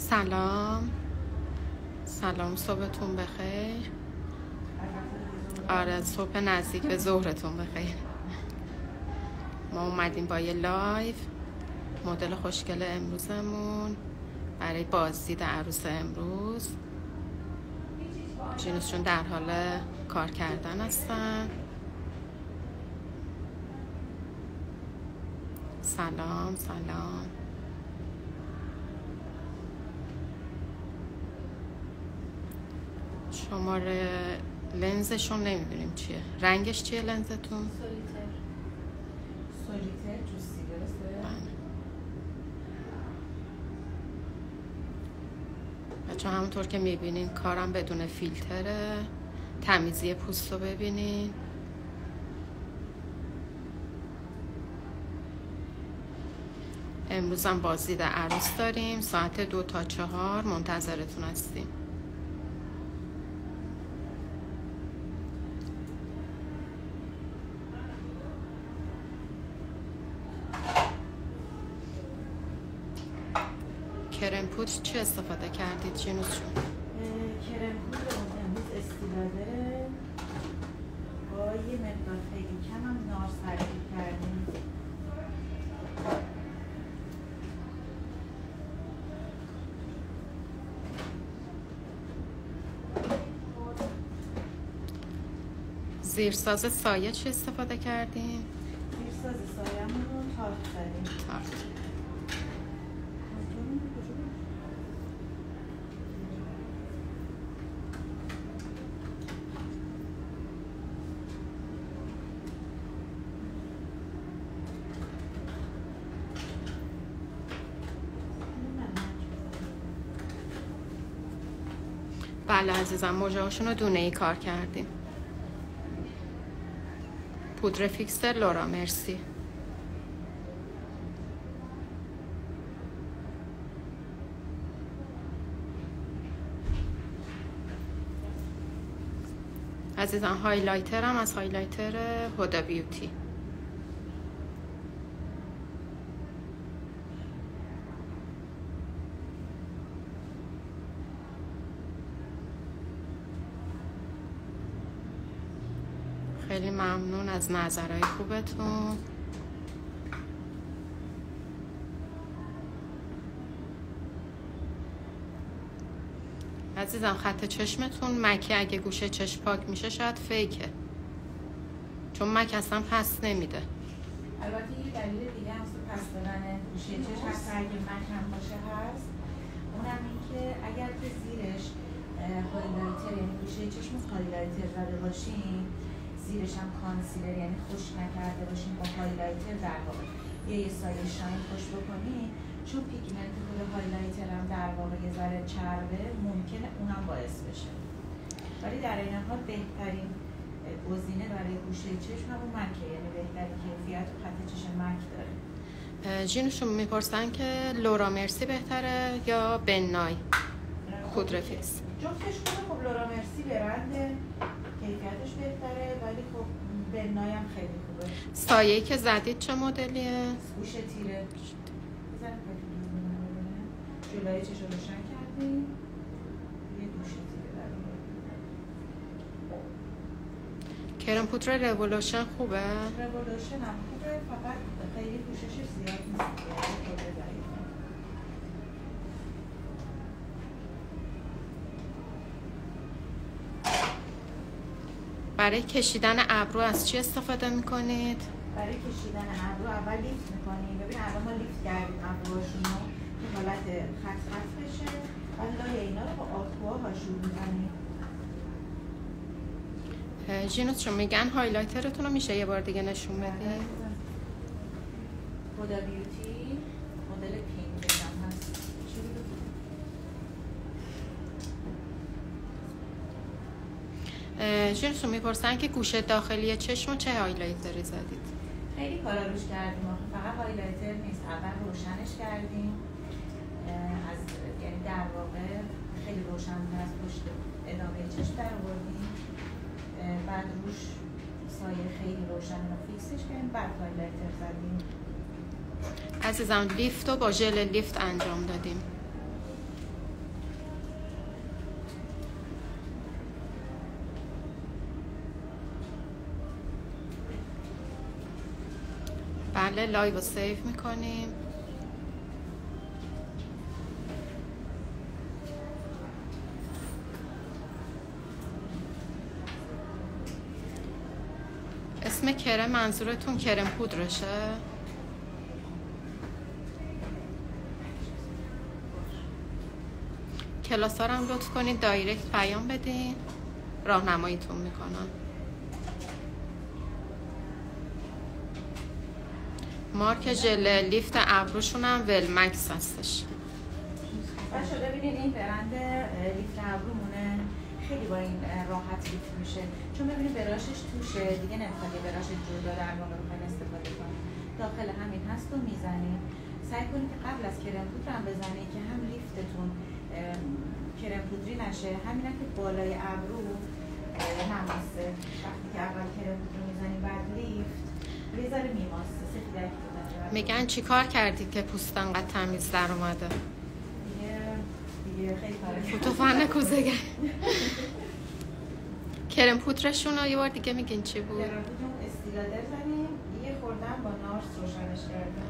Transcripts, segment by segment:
سلام، صبحتون بخیر. آره، صبح نزدیک به ظهرتون بخیر. ما اومدیم با یه لایو مدل خوشگل امروزمون برای بازدید عروس امروز. جینوسشون در حال کار کردن هستن. سلام. شماره لنزشون نمیدونیم چیه، رنگش چیه لنزتون؟ سولیتر جوسی درسته؟ بچه همونطور که میبینین کارم بدون فیلتره. تمیزی پوست رو ببینین. امروز هم بازدید عروس داریم، ساعت 2 تا 4 منتظرتون هستیم. کرم پودر چه استفاده کردید جینوس جون؟ کرم پودر امروز استیلاده با یه مقدار خیلی کم هم نار سرکیب کردیم. زیرساز سایه چه استفاده کردیم؟ زیرساز سایه‌مون رو تارت زدیم. بله عزیزم، موجه هاشون رو دونه ای کار کردیم. پودر فیکس لورا مرسی. عزیزم هایلایتر هم از هایلایتر هدا بیوتی. خیلی ممنون از نظرهای خوبتون. عزیزم خط چشمتون مکه، اگه گوشه چشم پاک میشه شاید فیکه، چون مک اصلا پس نمیده. البته یه دلیل دیگه هم پس دادن گوشه چشم حتی اگه مک هم باشه هست، اونم این که اگر که زیرش هایلایتر یعنی گوشه چشم هایلایتر زده باشین، زیرش هم کانسیلر یعنی خشک نکرده باشین با هایلایتر در واقع یه سایه شاین خوش بکنین، چون پیگمنت خود هایلایتر هم در واقع یه ذره چربه، ممکنه اونم باعث بشه. ولی در این حال بهترین گزینه برای گوشه چشم اون مکه، یعنی بهترین کیفیت و خط چشم مک داره. جینوشون میپرسن که لورا مرسی بهتره یا بنای پودر فیکس؟ جفتش خوبه. خب لورا مرسی برنده، کیفیتش بهتره، ولی خب بنای هم خیلی خوبه. سایه‌ای که زدید چه مدلیه؟ گوشه تیره. جلوی چشم روشن کردیم، یه گوشه تیره داریم. کرم پودر رولوشن خوبه؟ رولوشن هم خوبه، فقط خیلی پوششش زیاد نیست. برای کشیدن ابرو از چی استفاده میکنید؟ برای کشیدن ابرو اول لیفت میکنیم. ببین الان ما لیفت کردیم ابروهاشون رو که حالت خط خط بشه، بعد لای اینا رو با آکوا هاشون میزنیم. جینوس چون میگن هایلایترتون رو میشه یه بار دیگه نشون بدید؟ هدا بیوتی مدل پینک هم هست. جینوس میپرسن که گوشه داخلی چشم چه هایلایتری زدید؟ خیلی کارا روش کردیم، فقط هایلایتر نیست. اول روشنش کردیم، از یعنی در واقع خیلی روشن‌تر از پشت ادامه چشم در آوردیم، بعد روش سایه خیلی روشن و فیکسش کردیم، بعد هایلایتر زدیم. عزیزم لیفت رو با ژل لیفت انجام دادیم. بله لایو رو سیو میکنیم. اسم کرم منظورتون کرم پودرشه؟ کلاسا رو هم لطف کنید دایرکت پیام بدین، راهنماییتون میکنم. مارک ژل لیفت ابروشون هم ولمکس هستش. بچه ببینید این برند لیفت ابرومونه خیلی با این راحت لیفت میشه، چون ببینید براشش توشه دیگه، نمیخواد یه براش جدا در واقع بخواین استفاده کنید، داخل همین هست و میزنید. سعی کنید که قبل از کرم پودر هم بزنید که هم لیفتتون کرم پودری نشه، همین که بالای ابرو نماسه. وقتی که اول کرم پودر میزنید بعد لیفت یه ذره میماسه، سفیدک بودن. میگن چی کار کردید که پوست انقدر تمیز در اومده؟ دیگه خیلی کاره. فوتوفن کوزه کرم پودرشون رو یه بار دیگه میگین چی بود؟ کرم پودرمون استیلادر زنیم، یه خوردن با نارس روشنش کردم.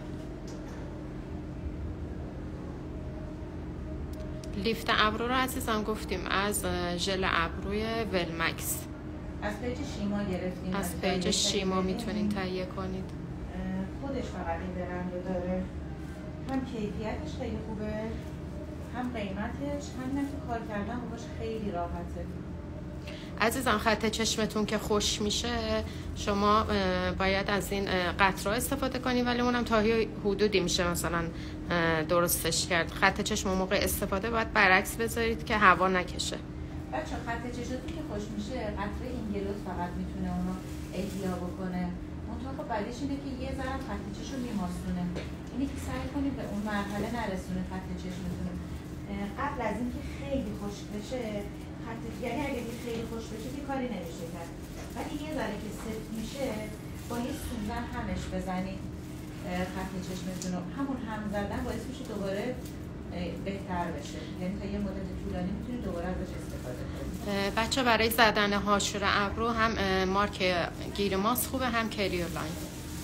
لیفت ابرو رو عزیزم گفتیم از ژل ابروی ولمکس. از پیج شیما گرفتیم. از پیج شیما میتونین تهیه کنید. خودش فقط این برند رو داره، هم کیفیتش خیلی خوبه، هم قیمتش، هم که کار کردن باش خیلی راحته. عزیزم خط چشمتون که خوش میشه شما باید از این قطره استفاده کنید، ولی اونم تا حدودی میشه مثلا درستش کرد. خط چشم موقع استفاده باید برعکس بذارید که هوا نکشه. بچه خط چشمتون که خوش میشه قطره اینگلوت فقط میتونه اونو احیا بکنه. منطقه خب بعدش اینه که یه ذره خط چشم میماسونه، اینه که سعی کنید به اون مرحله نرسونه خط چشمتون. قبل از اینکه خیلی خشک بشه یعنی اگه خیلی خوش بشه که کاری نمیشه کرد، ولی یه ذره که سفت میشه با یه سوزن همش بزنید خط چشمتون رو. همون هم زدن باعث میشه دوباره بهتر بشه، یعنی تا یه مدت طولانی میتونید دوباره ازش استفاده کنید. بچه برای زدن هاشور ابرو هم مارک گیرماس خوبه، هم کریولاین.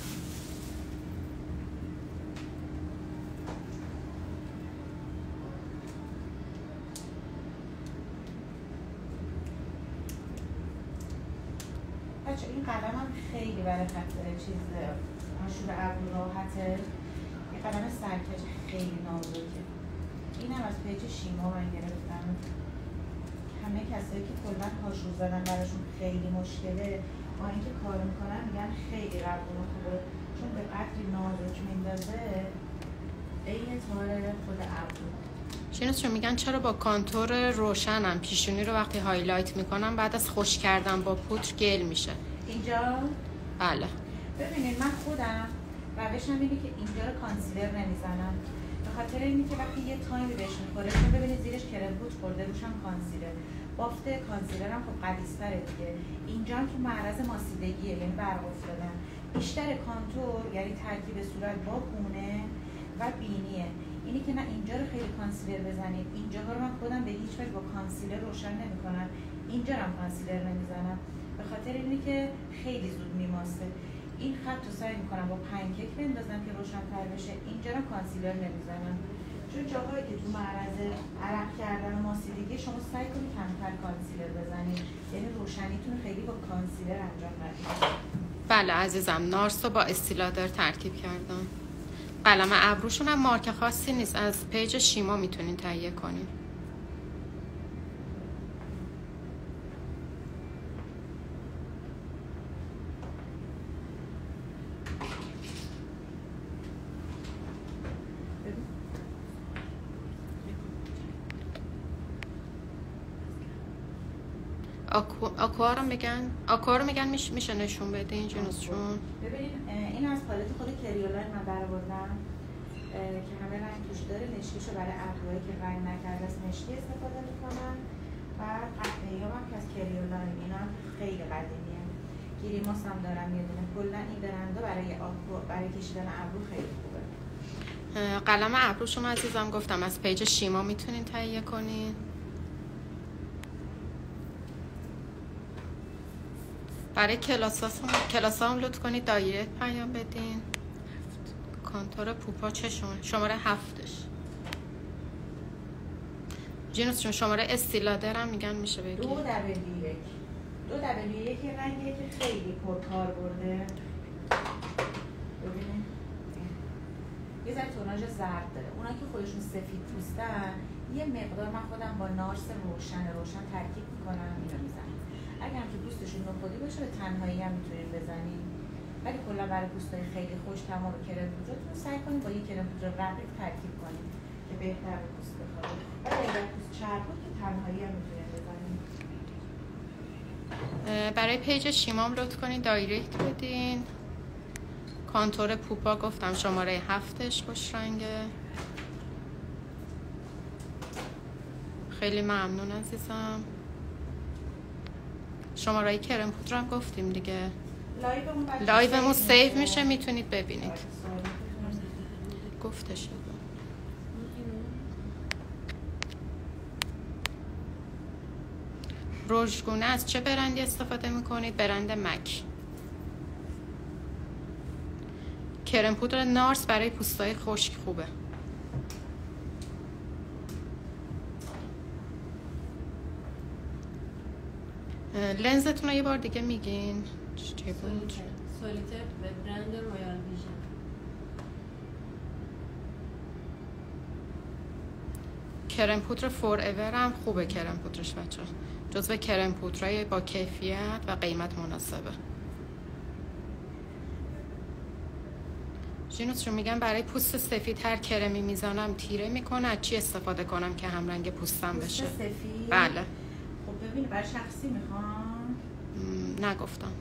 این قلم هم خیلی برای خط چیز هاشور ابرو راحته، یه قلم سرکش خیلی نازکه. این هم از پیج شیما من گرفتم. همه کسایی که کلا هاشور زدن براشون خیلی مشکله، با اینکه کار میکنن میگن خیلی قبول خوبه، چون به قدری نازک میندازه عین تار خود ابرو. چون میگن چرا با کانتور روشنم پیشونی رو وقتی هایلایت میکنم بعد از خشک کردن با پودر گل میشه اینجا؟ بله. ببینید من خودم روشم اینه که اینجا رو کانسیلر نمیزنم، به خاطر اینکه وقتی یه تایمی بهش میخوره چون ببینید زیرش کرم پودر خورده روشم کانسیلر، بافت کانسیلر هم خب غلیظ‌تره دیگه. اینجا هم تو معرض ماسیدگیه، یعنی برق افتادن. بیشتر کانتور یعنی ترکیب صورت با گونه و بینیه، اینی که نه اینجا رو خیلی کانسیلر بزنید، اینجا رو من خودم به هیچ وجه با کانسیلر روشن نمی‌کنم، اینجا رو هم کانسیلر نمیزنم، به خاطر اینه که خیلی زود میماسه. این خط رو سعی می‌کنم با پنکیک بندازم که روشن‌تر بشه، اینجا رو کانسیلر نمیزنم، چون جاهایی که تو معرض عرق کردن و ماسیدگی شما سعی کنید کمتر کانسیلر بزنید، یعنی روشنیتون خیلی با کانسیلر انجام ندید. بله عزیزم، نارس رو با استیلادر ترکیب کردم. قلم ابروشون هم مارک خاصی نیست، از پیج شیما میتونین تهیه کنین. آکوا رو میگن میشه نشون بده این جنوس چون ببینید این از پالت خود کریولاین من درآوردم که همه رنگ توش داره، مشکیشو برای ابروهایی که رنگ نکرده از مشکی استفاده میکنن و قهوه‌ای هم که از کریولاین، اینا خیلی قدیمیه. گیریماس هم دارم یه دونه. کلا این برندا برای کشیدن ابرو خیلی خوبه. قلم ابروشون عزیزم گفتم از پیج شیما میتونین تهیه کنین. برای کلاس هم لطف کنید دایرکت پیام بدین. کانتور پوپا چه شماره 7ش. جینوس چون شماره استیلادر هم میگن میشه بگی 2W1 رنگیه که خیلی پرکار برده. ببینید یه ذره توناژ زرد داره. اونا که خودشون سفید پوستن یه مقدار من خودم با نارس روشن ترکیب میکنم اینو میزنم. اگر که پوستشون نخودی باشه به تنهایی هم میتونین بزنین، ولی کلا برای پوستای خیلی خوش تمام کرم پودرتون سعی کنید با یه کرم پودر رقیق ترکیب کنید که بهتر به پوست بخوره. ولی اگر پوست چرب بود که تنهایی هم میتونین بزنین. برای پیج شیمام لطف کنین دایرکت بدین. کانتور پوپا گفتم شماره 7ش خوش رنگه. خیلی ممنون عزیزم. شماره کرم پودرم گفتیم دیگه. لایومون سیو میشه میتونید ببینید. گفته شده. رژگونه از چه برندی استفاده میکنید؟ برند مک. کرم پودر نارس برای پوستای خشک خوبه. لنزتون رو یه بار دیگه میگین چی بود؟ سولیتر به برند رویال ویژن. کرم پودر فور ایور هم خوبه. کرم پودرش بچه جزو کرم پودرای با کیفیت و قیمت مناسبه. جینوس رو میگم برای پوست سفید هر کرمی میزنم تیره میکنه. از چی استفاده کنم که هم رنگ پوستم بشه؟ پوست سفید؟ بله. خب ببینید برای شخصی میخوام؟ نگفتم.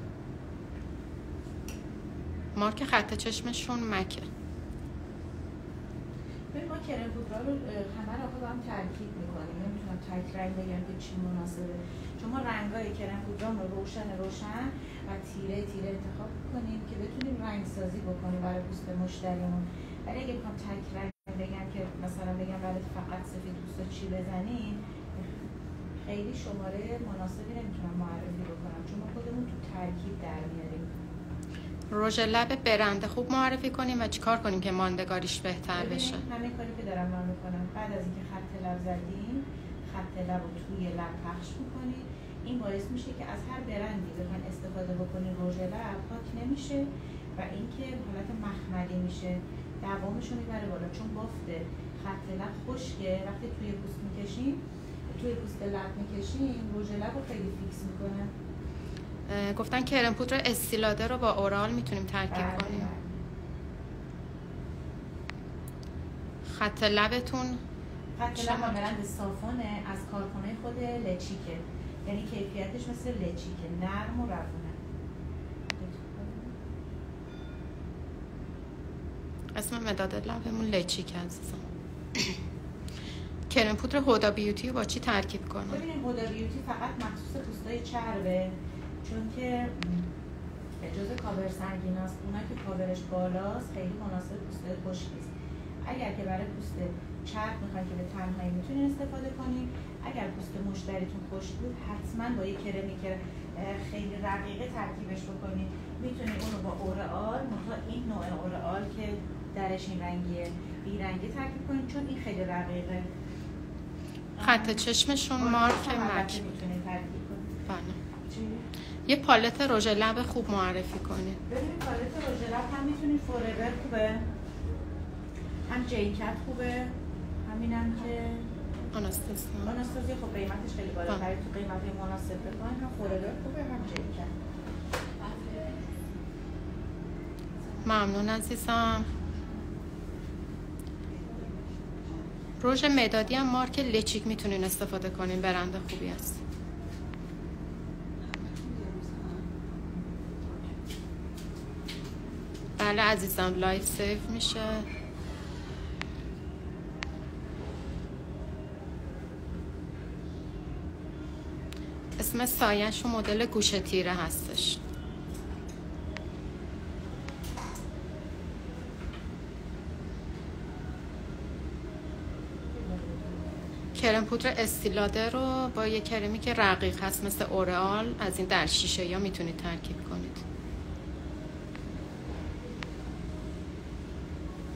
مارک خط چشمشون مکه. ببین ما کرم پودرها رو همه رو با هم ترکیب میکنیم. نمیتونم تک رنگ بگم که چی مناسبه. چون ما رنگای کرم پودرام رو روشن و تیره انتخاب کنیم که بتونیم رنگ سازی بکنیم برای پوست مشتریمون. ولی اگه بخوام تک رنگ بگم که مثلا بگم برای فقط سفید پوستا چی بزنین، خیلی شماره مناسبی نمیتونم معرفی بکنم چون ما خودمون تو ترکیب در میاریم. رژ لب برند خوب معرفی کنیم و چیکار کنیم که ماندگاریش بهتر بشه؟ همین کاری که دارم من میکنم. بعد از اینکه خط لب زدیم، خط لب رو توی لب پخش میکنید. این باعث میشه که از هر برندی بخواید استفاده بکنید رژ لب پاک نمیشه و اینکه حالت مخملی میشه، دوامش رو میبره بالا. چون بافت خط لب خشکه، وقتی توی پوست میکشیم، توی پوست لب میکشیم، رژ لب رو خیلی فیکس میکنه. گفتن کرم پودر استیلاده رو با اورال میتونیم ترکیب کنیم. خط لبتون خط لب با برند صافونه از کارخونه خود لچیکه، یعنی کیفیتش مثل لچیکه، نرم و روونه. اسم مداد لبمون لچیک عزیزم. کرم پودر هودا بیوتی رو با چی ترکیب کنم؟ ببینید هودا بیوتی فقط مخصوص پوستای چربه، چون که جزء کاور سنگین است. اونا که کاورش بالاست خیلی مناسب پوستای خشک است. اگر که برای پوست چرب میخواین که به تنهایی میتونین استفاده کنین. اگر پوست مشتریتون خشک بود حتما با یک کرمی که خیلی رقیقه ترکیبش بکنین. میتونین اونو با اورئال، مثلا این نوع اورئال که درش این رنگیه، بی رنگی ترکیب کنین چون این خیلی رقیقه. خط چشمشون مارک مک میتونین ترکیب کنین. بله. یه پالت رژ لب خوب معرفی کنید. ببینید پالت رژ لب هم میتونید فوراور خوبه، هم جیکت خوبه، همینم که آناستازیا خب قیمتش خیلی بالاتره، تو قیمت مناسب بخواین هم فوراور خوبه هم جیکت. ممنون عزیزم. رژ مدادی هم مارک لچیک میتونین استفاده کنین، برند خوبی است. بله عزیزم لایف سیو میشه. اسم سایش و مدل گوشه تیره هستش. کرم پودر استیلاده رو با یه کرمی که رقیق هست مثل اورئال از این در شیشه یا میتونید ترکیب کنید.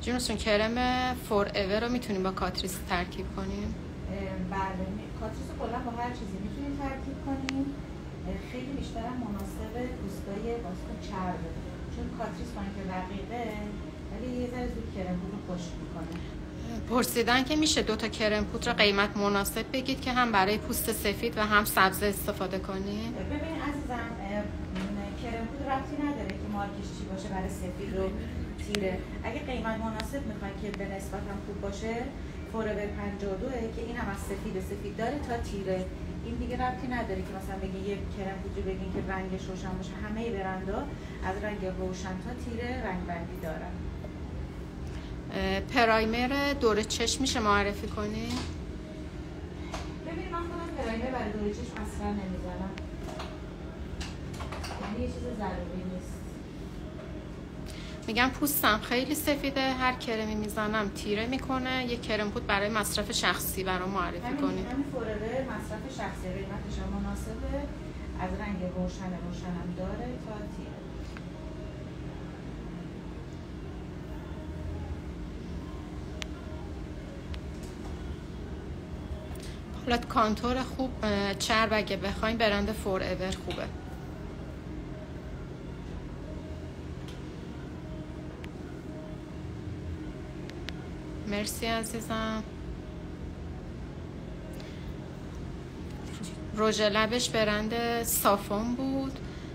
جونسون کرم فور ایور رو میتونیم با کاتریس ترکیب کنیم؟ بله، کاتریس رو کلا با هر چیزی میتونیم ترکیب کنیم. خیلی بیشتر مناسب پوستای واسه چربه، چون کاتریس با اینکه رقیقه ولی یه ذره زود کرم پودر رو خشک میکنه. پرسیدن که میشه 2 تا کرم پودر قیمت مناسب بگید که هم برای پوست سفید و هم سبز استفاده کنیم؟ ببین عزیزم، کرم پودر ربطی نداره که مارکش چی باشه، برای سفید و تیره. اگه قیمت مناسب میخواین که به نسبت هم خوب باشه، فورور 52 که این هم از سفید داره تا تیره. این دیگه ربطی نداره که مثلا بگین یه کرم پودر بگین که رنگش روشن باشه. همه برندها از رنگ روشن تا تیره رنگ بندی دارن. پرایمر دور چشم میشه معرفی کنی؟ ببین من خودم پرایمر برای دور چشم اصلا نمیزنم، یعنی یه چیز ضروری نیست. میگم پوستم خیلی سفیده، هر کرمی میزنم تیره میکنه، یه کرم پودر برای مصرف شخصی برام معرفی کنی. همین فورور مصرف شخصی، قیمتش هم مناسبه، از رنگ روشنم داره تا تیره. حالت کانتور خوب چرب اگه بخواین برند فور ایور خوبه. مرسی عزیزم. رژ لبش برند صافون بود،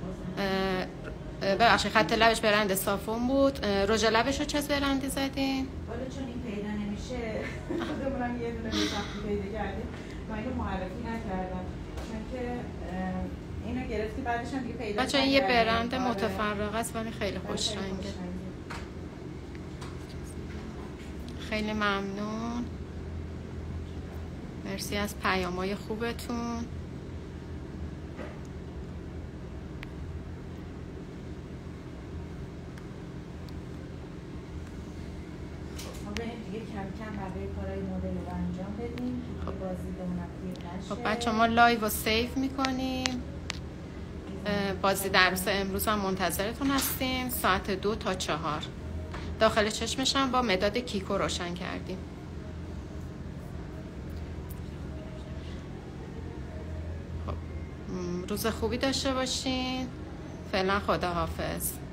ببخشید خط لبش برند صافون بود. رژ لبش رو چه برندی زدین؟ والا چون این پیدا نمیشه خودمونم یه دونه سختی پیدا کردیم، ما اینو معرفی نکردم چون که اینو گرفتی بعدش هم دیگه پیدا بچه این یه برند متفرق است ولی خیلی خوش رنگه. خیلی ممنون، مرسی از پیام‌های خوبتون. ما بریم دیگه کم کم برای کارهای مدل رو انجام بدیم که بازی بمونم پیر نشه. خب بچه ما لایو رو سیو میکنیم. بازی درس امروز هم منتظرتون هستیم ساعت 2 تا 4. داخل چشمش هم با مداد کیکو روشن کردیم. خب روز خوبی داشته باشین. فعلا خداحافظ.